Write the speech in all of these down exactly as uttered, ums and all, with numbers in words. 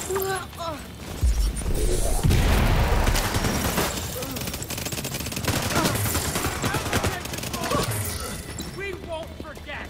We won't forget!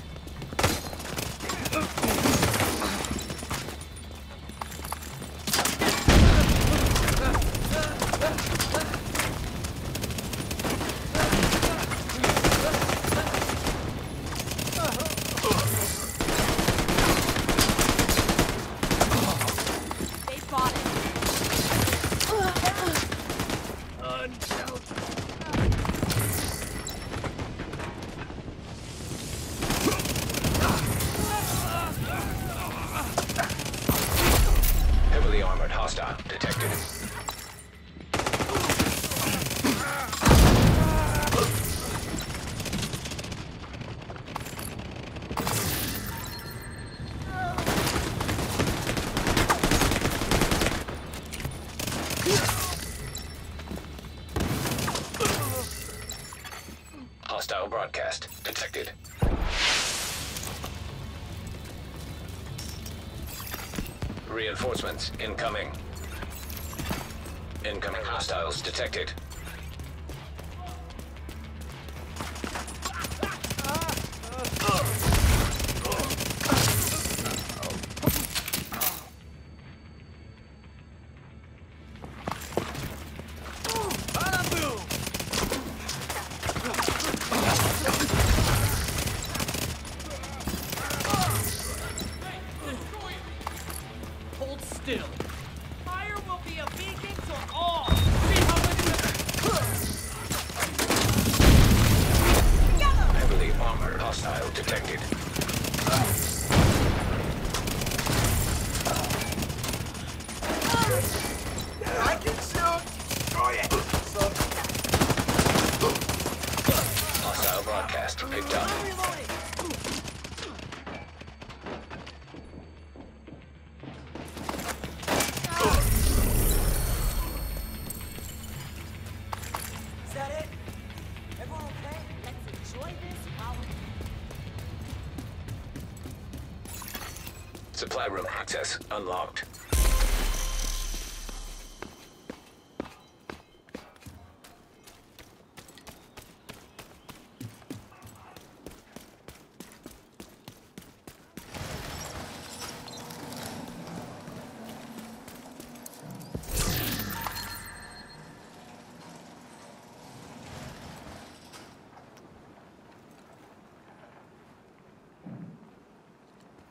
Heavily armored hostile detected. Hostile broadcast detected. Reinforcements incoming. Incoming hostiles detected. Hold still. Fire will be a beacon to all. See how many together. Heavily armored hostile detected. I can shoot! Destroy it! Hostile broadcast picked up. Is that it? Everyone okay? Let's enjoy this while we Supply room access unlocked.